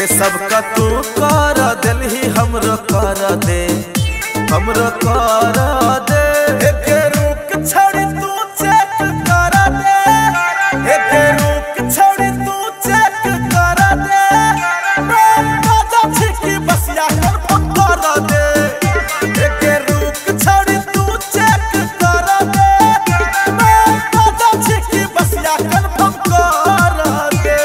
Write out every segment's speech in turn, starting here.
रे सबका तू कर दिलही हमरो कर दे, हमरो कर दे। एक रुक छोड़ी तू चेक कर दे, एक रुक छोड़ी तू चेक कर दे। राजा छिकी बसिया कंफर्म कर दे, एक रुक छोड़ी तू चेक कर दे। राजा छिकी बसिया कंफर्म कर दे।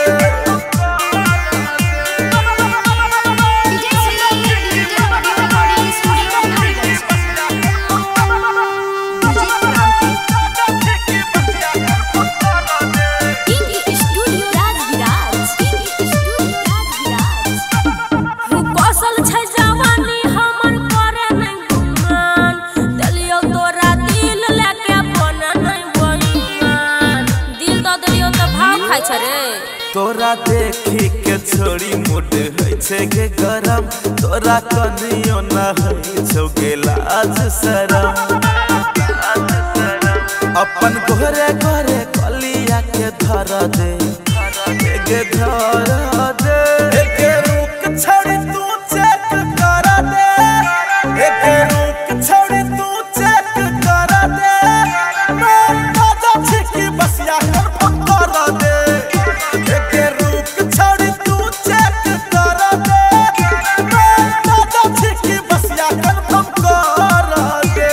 तोरा देखी के छोड़ी मुड है छे के गरम, तोरा कनियो न है छौ के लाज शरम। अपन घरे घरे कलिया के धर दे, के धर दे। एक रुक छोड़ी तू चेक कर दे, एक रुक छोड़ी तू चेक कर दे। राजा छिकी बसिया कंफर्म कर दे, एक रुक छोड़ी तू चेक कर दे। राजा छिकी बसिया कंफर्म कर दे।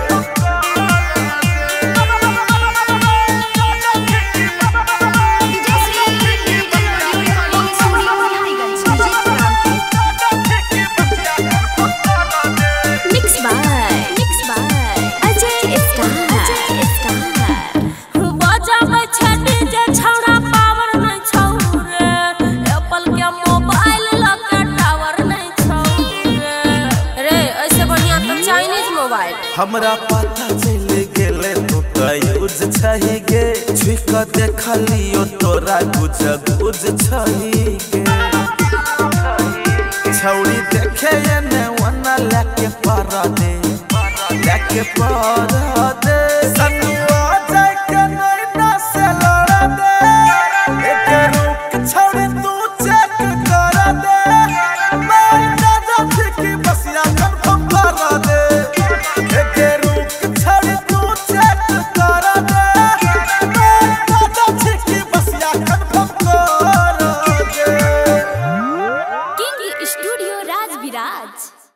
हमरा पता चल गेले तू तो यूज छही गे, छुक देखलियो तोरा गुज गुज छही गे। छौड़ी देखे ने वना लेके पर दे, लेके पर दे।